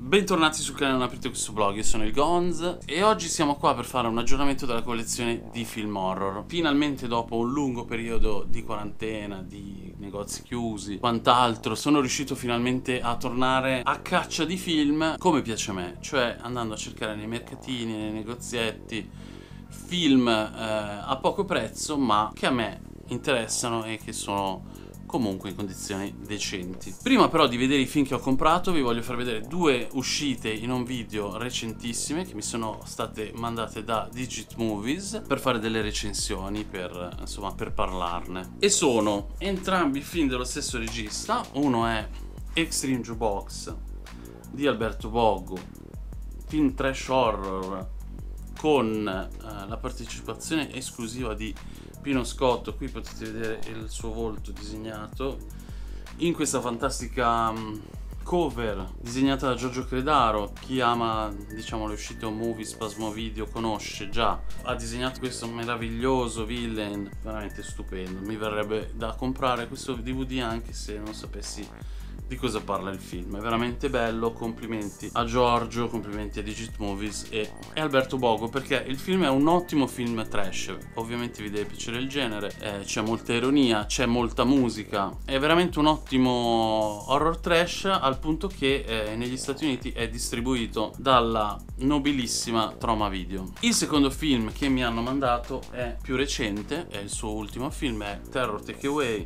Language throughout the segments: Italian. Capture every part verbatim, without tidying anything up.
Bentornati sul canale Non aprite questo blog, io sono il Gonz e oggi siamo qua per fare un aggiornamento della collezione di film horror. Finalmente, dopo un lungo periodo di quarantena, di negozi chiusi, quant'altro, sono riuscito finalmente a tornare a caccia di film come piace a me, cioè andando a cercare nei mercatini, nei negozietti, film eh, a poco prezzo ma che a me interessano e che sono comunque in condizioni decenti. Prima però di vedere i film che ho comprato vi voglio far vedere due uscite in un video recentissime che mi sono state mandate da Digit Movies per fare delle recensioni, per insomma per parlarne, e sono entrambi film dello stesso regista. Uno è Extreme Jukebox di Alberto Boggo, film trash horror con eh, la partecipazione esclusiva di Pino Scotto. Qui potete vedere il suo volto disegnato in questa fantastica um, cover disegnata da Giorgio Credaro. Chi ama, diciamo, le uscite o movie, Spasmo Video conosce già. Ha disegnato questo meraviglioso villain, veramente stupendo. Mi verrebbe da comprare questo D V D anche se non sapessi di cosa parla il film. È veramente bello. Complimenti a Giorgio, complimenti a Digit Movies e a Alberto Boggo, perché il film è un ottimo film trash. Ovviamente vi deve piacere il genere, eh, c'è molta ironia, c'è molta musica, è veramente un ottimo horror trash, al punto che eh, negli Stati Uniti è distribuito dalla nobilissima Troma Video. Il secondo film che mi hanno mandato è più recente, è il suo ultimo film, è Terror Takeaway,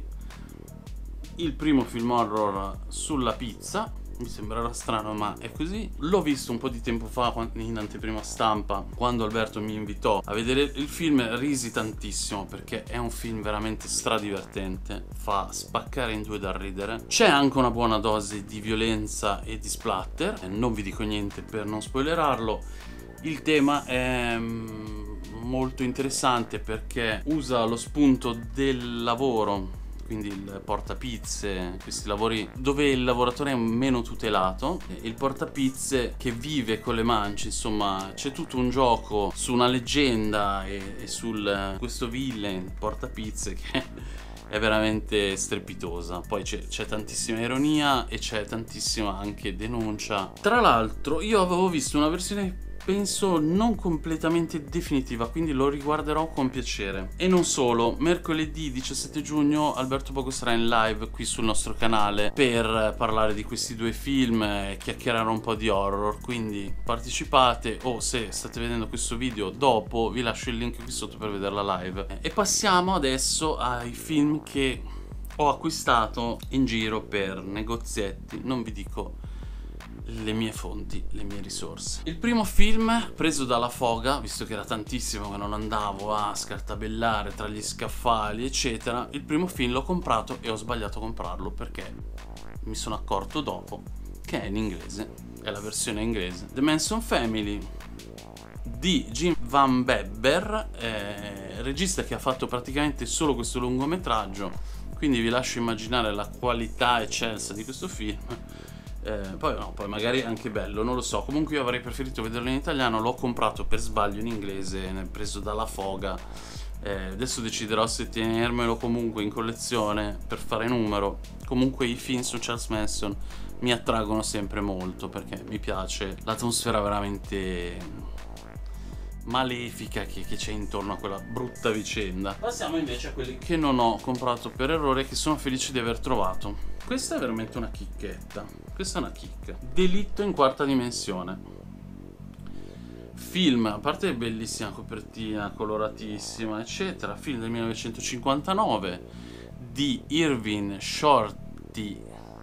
il primo film horror sulla pizza. Mi sembrerà strano ma è così. L'ho visto un po' di tempo fa in anteprima stampa, quando Alberto mi invitò a vedere il film. Risi tantissimo perché è un film veramente stradivertente, fa spaccare in due dal ridere. C'è anche una buona dose di violenza e di splatter, non vi dico niente per non spoilerarlo. Il tema è molto interessante perché usa lo spunto del lavoro, quindi il portapizze, questi lavori dove il lavoratore è meno tutelato, il portapizze che vive con le mance. Insomma, c'è tutto un gioco su una leggenda e, e sul questo villain portapizze che è veramente strepitosa. Poi c'è tantissima ironia e c'è tantissima anche denuncia. Tra l'altro io avevo visto una versione penso non completamente definitiva, quindi lo riguarderò con piacere. E non solo, mercoledì diciassette giugno Alberto Boggo sarà in live qui sul nostro canale per parlare di questi due film e chiacchierare un po' di horror, quindi partecipate, o se state vedendo questo video dopo vi lascio il link qui sotto per vederla live. E passiamo adesso ai film che ho acquistato in giro per negozietti, non vi dico le mie fonti, le mie risorse. Il primo film preso dalla foga, visto che era tantissimo che non andavo a scartabellare tra gli scaffali eccetera, il primo film l'ho comprato e ho sbagliato a comprarlo perché mi sono accorto dopo che è in inglese, è la versione inglese. The Manson Family di Jim Van Bebber, eh, regista che ha fatto praticamente solo questo lungometraggio, quindi vi lascio immaginare la qualità eccelsa di questo film. Eh, poi no, poi magari anche bello, non lo so. Comunque io avrei preferito vederlo in italiano, l'ho comprato per sbaglio in inglese, ne ho preso dalla foga. Eh, adesso deciderò se tenermelo comunque in collezione per fare numero. Comunque i film su Charles Manson mi attraggono sempre molto perché mi piace l'atmosfera veramente malefica che c'è intorno a quella brutta vicenda. Passiamo invece a quelli che non ho comprato per errore e che sono felice di aver trovato. Questa è veramente una chicchetta, questa è una chicca. Delitto in quarta dimensione. Film, a parte bellissima copertina, coloratissima eccetera, film del millenovecentocinquantanove di Irvin Shorty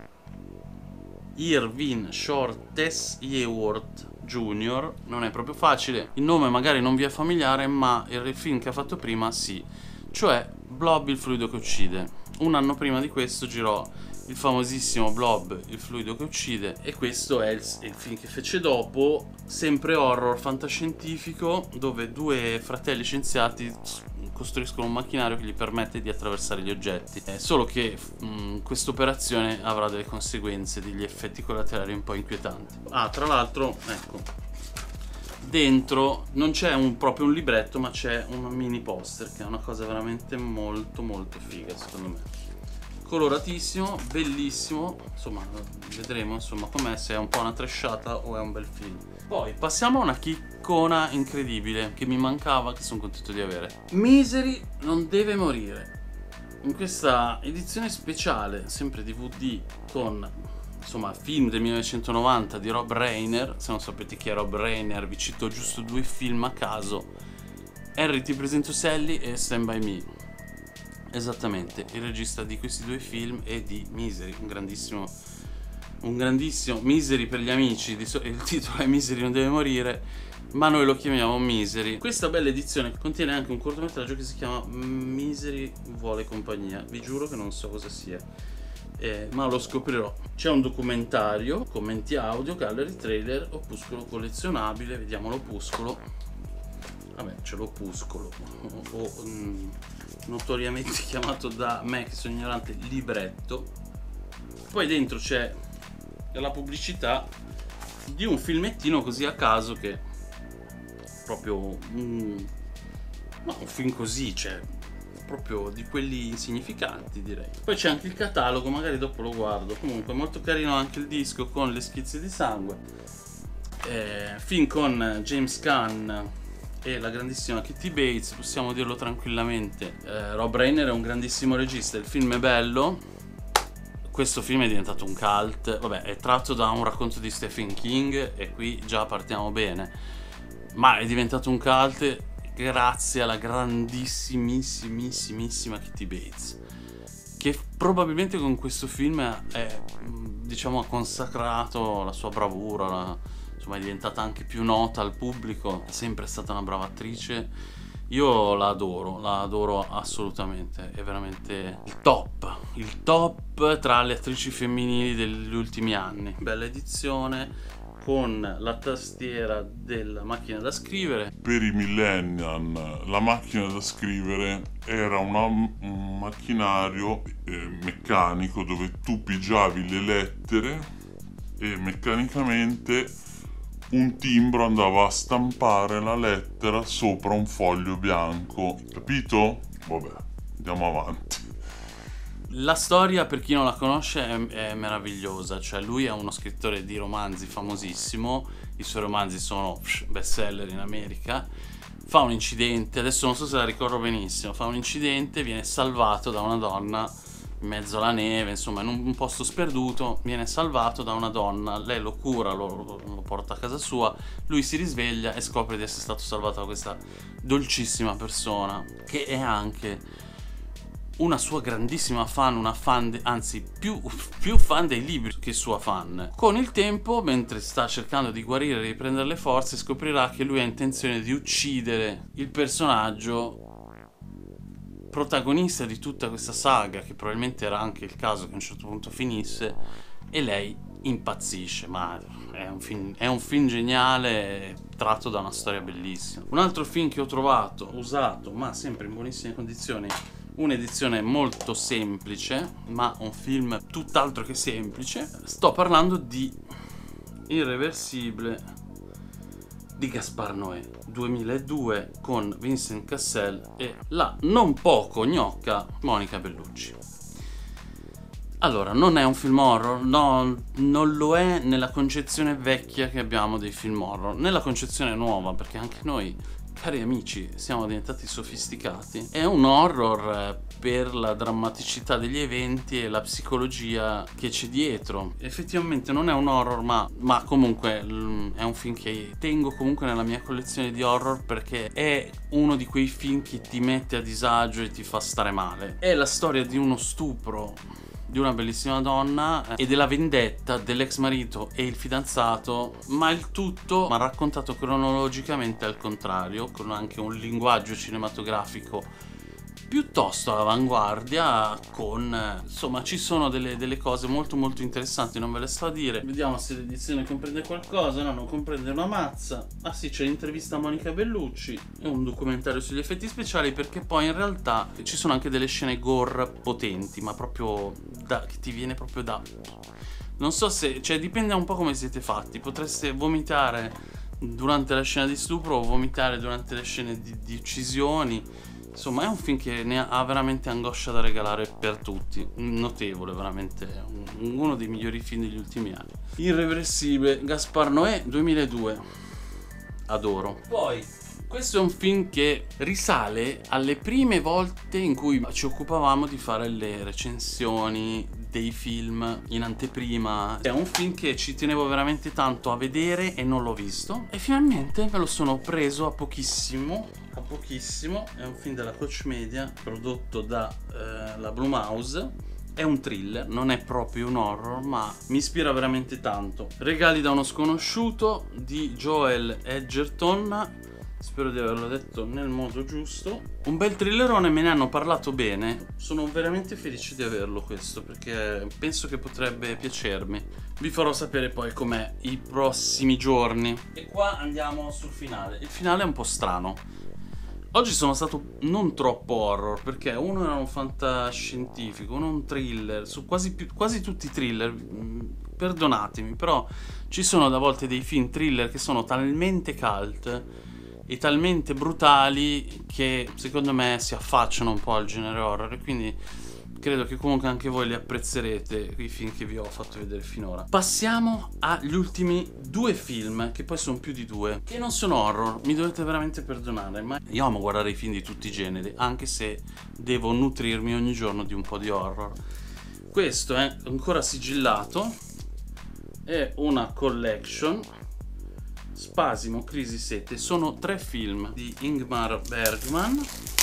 Irvin Shortes Yeworth Junior Non è proprio facile, il nome magari non vi è familiare, ma il film che ha fatto prima sì, cioè Blob, il fluido che uccide. Un anno prima di questo girò il famosissimo Blob, il fluido che uccide, e questo è il, il film che fece dopo, sempre horror fantascientifico, dove due fratelli scienziati costruiscono un macchinario che gli permette di attraversare gli oggetti, eh, solo che questa operazione avrà delle conseguenze, degli effetti collaterali un po' inquietanti. Ah, tra l'altro, ecco, dentro non c'è un, proprio un libretto, ma c'è un mini poster che è una cosa veramente molto molto figa secondo me. coloratissimo, bellissimo, insomma vedremo insomma com'è, se è un po' una trashata o è un bel film. Poi passiamo a una chiccona incredibile che mi mancava, che sono contento di avere. Misery non deve morire. In questa edizione speciale, sempre D V D, con insomma film del millenovecentonovanta di Rob Reiner. Se non sapete chi è Rob Reiner, vi cito giusto due film a caso: Harry, ti presento Sally e Stand By Me. Esattamente, il regista di questi due film e di Misery, un grandissimo un grandissimo Misery per gli amici, il titolo è Misery non deve morire, ma noi lo chiamiamo Misery. Questa bella edizione contiene anche un cortometraggio che si chiama Misery vuole compagnia. Vi giuro che non so cosa sia, eh, ma lo scoprirò. C'è un documentario, commenti audio, gallery trailer, opuscolo collezionabile. Vediamo l'opuscolo. Vabbè, c'è l'opuscolo, o, o mm, notoriamente chiamato da me, che sono ignorante, libretto. Poi dentro c'è la pubblicità di un filmettino così a caso, che proprio un, no, un film così, cioè proprio di quelli insignificanti, direi. Poi c'è anche il catalogo, magari dopo lo guardo. Comunque molto carino anche il disco con le schizze di sangue. Eh, film con James Caan e la grandissima Kathy Bates, possiamo dirlo tranquillamente. eh, Rob Reiner è un grandissimo regista, il film è bello. Questo film è diventato un cult, vabbè, è tratto da un racconto di Stephen King e qui già partiamo bene, ma è diventato un cult grazie alla grandissimissima Kathy Bates, che probabilmente con questo film è, diciamo, ha consacrato la sua bravura, la, insomma è diventata anche più nota al pubblico, è sempre stata una brava attrice. Io la adoro, la adoro assolutamente, è veramente il top, il top tra le attrici femminili degli ultimi anni. Bella edizione con la tastiera della macchina da scrivere. Per i millennial la macchina da scrivere era una, un macchinario eh, meccanico dove tu pigiavi le lettere e meccanicamente un timbro andava a stampare la lettera sopra un foglio bianco. Capito? Vabbè, andiamo avanti. La storia, per chi non la conosce, è, è meravigliosa. Cioè, lui è uno scrittore di romanzi famosissimo. I suoi romanzi sono psh, bestseller in America. Fa un incidente, adesso non so se la ricordo benissimo, fa un incidente, viene salvato da una donna in mezzo alla neve, insomma in un posto sperduto, viene salvato da una donna, lei lo cura, lo, lo porta a casa sua, lui si risveglia e scopre di essere stato salvato da questa dolcissima persona, che è anche una sua grandissima fan, una fan, de, anzi più, più fan dei libri che sua fan. Con il tempo, mentre sta cercando di guarire e riprendere le forze, scoprirà che lui ha intenzione di uccidere il personaggio protagonista di tutta questa saga, che probabilmente era anche il caso che a un certo punto finisse, e lei impazzisce. Ma è un film, è un film geniale, tratto da una storia bellissima. Un altro film che ho trovato usato, ma sempre in buonissime condizioni, un'edizione molto semplice, ma un film tutt'altro che semplice. Sto parlando di Irreversibile di Gaspar Noé, duemiladue, con Vincent Cassel e la non poco gnocca Monica Bellucci. Allora, non è un film horror, no, non lo è nella concezione vecchia che abbiamo dei film horror. Nella concezione nuova, perché anche noi, cari amici, siamo diventati sofisticati, è un horror per la drammaticità degli eventi e la psicologia che c'è dietro. Effettivamente non è un horror, ma, ma comunque è un film che tengo comunque nella mia collezione di horror, perché è uno di quei film che ti mette a disagio e ti fa stare male. È la storia di uno stupro di una bellissima donna e della vendetta dell'ex marito e il fidanzato, ma il tutto ma raccontato cronologicamente al contrario, con anche un linguaggio cinematografico piuttosto all'avanguardia, con insomma ci sono delle, delle cose molto molto interessanti, non ve le sto a dire. Vediamo se l'edizione comprende qualcosa. No, non comprende una mazza. Ah sì, c'è l'intervista a Monica Bellucci e un documentario sugli effetti speciali, perché poi in realtà ci sono anche delle scene gore potenti, ma proprio da, che ti viene proprio da, non so se, cioè dipende un po' come siete fatti, potreste vomitare durante la scena di stupro o vomitare durante le scene di, di uccisioni. Insomma, è un film che ne ha veramente angoscia da regalare per tutti. Notevole, veramente. Uno dei migliori film degli ultimi anni. Irreversibile, Gaspar Noè, duemiladue. Adoro. Poi, questo è un film che risale alle prime volte in cui ci occupavamo di fare le recensioni dei film in anteprima. È un film che ci tenevo veramente tanto a vedere e non l'ho visto. E finalmente me lo sono preso a pochissimo. A pochissimo. È un film della Coach Media, prodotto da eh, la Blumhouse. È un thriller, non è proprio un horror, ma mi ispira veramente tanto. Regali da uno sconosciuto di Joel Edgerton. Spero di averlo detto nel modo giusto. Un bel thrillerone, me ne hanno parlato bene. Sono veramente felice di averlo questo, perché penso che potrebbe piacermi. Vi farò sapere poi com'è i prossimi giorni. E qua andiamo sul finale. Il finale è un po' strano. Oggi sono stato non troppo horror, perché uno era un fantascientifico, uno un thriller, su quasi, più, quasi tutti i thriller, perdonatemi, però ci sono da volte dei film thriller che sono talmente cult e talmente brutali che secondo me si affacciano un po' al genere horror, e quindi credo che comunque anche voi li apprezzerete, i film che vi ho fatto vedere finora. Passiamo agli ultimi due film, che poi sono più di due, che non sono horror, mi dovete veramente perdonare, ma io amo guardare i film di tutti i generi, anche se devo nutrirmi ogni giorno di un po' di horror. Questo è ancora sigillato, è una collection, Spasimo, Crisi, Sete. Sono tre film di Ingmar Bergman.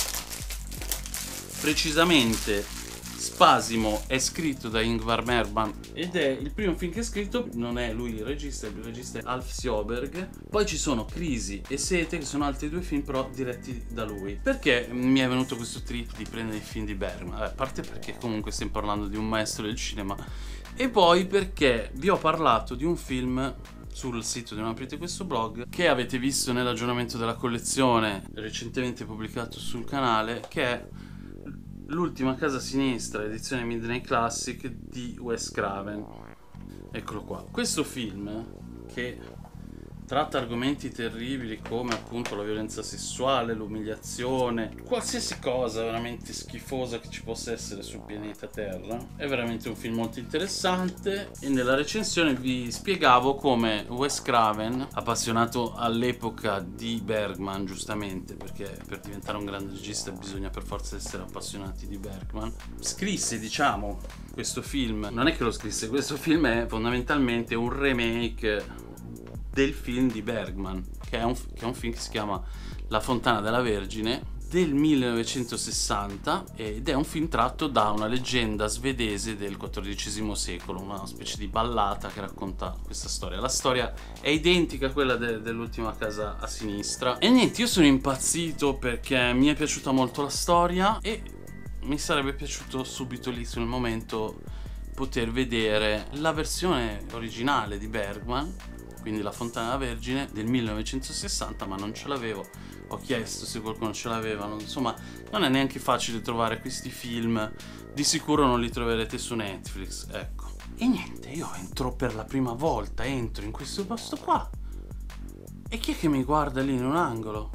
Precisamente Spasimo è scritto da Ingmar Bergman ed è il primo film che è scritto, non è lui il regista, il regista è Alf Sjöberg. Poi ci sono Crisi e Sete, che sono altri due film però diretti da lui. Perché mi è venuto questo trip di prendere i film di Bergman? A parte perché comunque stiamo parlando di un maestro del cinema, e poi perché vi ho parlato di un film sul sito di Non aprite questo blog, che avete visto nell'aggiornamento della collezione recentemente pubblicato sul canale, che è L'ultima casa sinistra, edizione Midnight Classic di Wes Craven. Eccolo qua. Questo film, che tratta argomenti terribili come appunto la violenza sessuale, l'umiliazione, qualsiasi cosa veramente schifosa che ci possa essere sul pianeta Terra, è veramente un film molto interessante. E nella recensione vi spiegavo come Wes Craven, appassionato all'epoca di Bergman, giustamente, perché per diventare un grande regista bisogna per forza essere appassionati di Bergman, scrisse, diciamo, questo film. Non è che lo scrisse, questo film è fondamentalmente un remake del film di Bergman, che è, un, che è un film che si chiama La fontana della Vergine, del millenovecentosessanta, ed è un film tratto da una leggenda svedese del quattordicesimo secolo, una specie di ballata che racconta questa storia. La storia è identica a quella de, dell'ultima casa a sinistra. E niente, io sono impazzito perché mi è piaciuta molto la storia e mi sarebbe piaciuto subito lì sul momento poter vedere la versione originale di Bergman, quindi La fontana della Vergine del millenovecentosessanta, ma non ce l'avevo. Ho chiesto se qualcuno ce l'aveva, insomma non è neanche facile trovare questi film, di sicuro non li troverete su Netflix, ecco. E niente, io entro per la prima volta, entro in questo posto qua, e chi è che mi guarda lì in un angolo?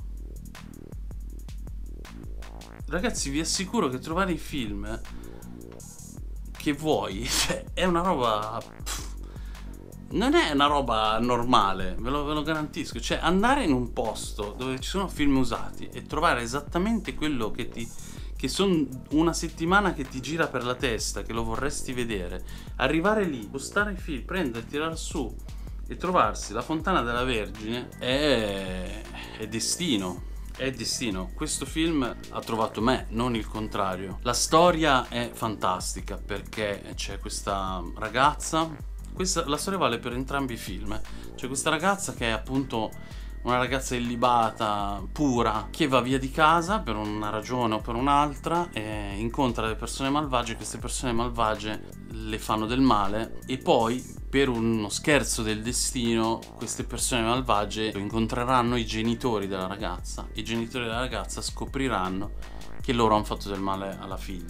Ragazzi, vi assicuro che trovare i film che vuoi, cioè, è una roba... Pff, non è una roba normale, ve lo, ve lo garantisco. Cioè, andare in un posto dove ci sono film usati e trovare esattamente quello che ti... che sono una settimana che ti gira per la testa, che lo vorresti vedere, arrivare lì, postare i film, prendere, tirare su e trovarsi La fontana della Vergine è... è destino. È destino. Questo film ha trovato me, non il contrario. La storia è fantastica perché c'è questa ragazza. Questa, la storia vale per entrambi i film. C'è questa ragazza che è appunto una ragazza illibata, pura, che va via di casa per una ragione o per un'altra e incontra delle persone malvagie. Queste persone malvagie le fanno del male e poi, per uno scherzo del destino, queste persone malvagie incontreranno i genitori della ragazza. I genitori della ragazza scopriranno che loro hanno fatto del male alla figlia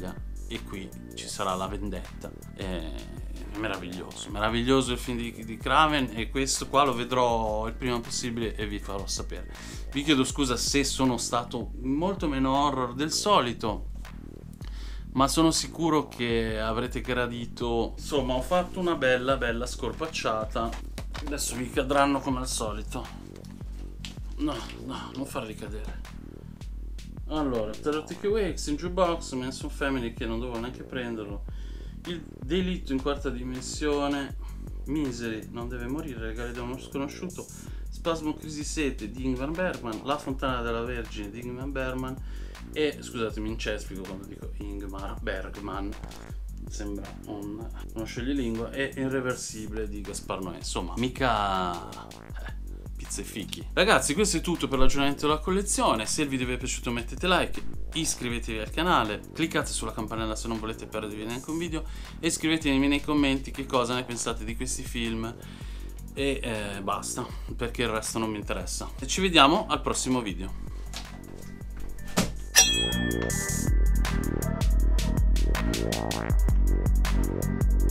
e qui ci sarà la vendetta. È meraviglioso, meraviglioso il film di, di Craven, e questo qua lo vedrò il prima possibile e vi farò sapere. Vi chiedo scusa se sono stato molto meno horror del solito, ma sono sicuro che avrete gradito. Insomma, ho fatto una bella bella scorpacciata. Adesso vi cadranno come al solito. No, no, non farli cadere. Allora, Terror Takeaway, X in Jukebox, Manson Family, che non dovevo neanche prenderlo. Il delitto in quarta dimensione, Misery, non deve morire, regali da uno sconosciuto, Spasmo Crisi sette di Ingmar Bergman, La fontana della Vergine di Ingmar Bergman e, scusatemi, incespico quando dico Ingmar Bergman, sembra un, uno scioglilingua, e Irreversibile di Gaspar Noè. Insomma, mica eh, pizza e fichi. Ragazzi, questo è tutto per l'aggiornamento della collezione. Se il video vi è piaciuto mettete like, iscrivetevi al canale, cliccate sulla campanella se non volete perdervi neanche un video, e scrivetemi nei commenti che cosa ne pensate di questi film, e eh, basta, perché il resto non mi interessa. E ci vediamo al prossimo video. Yeah.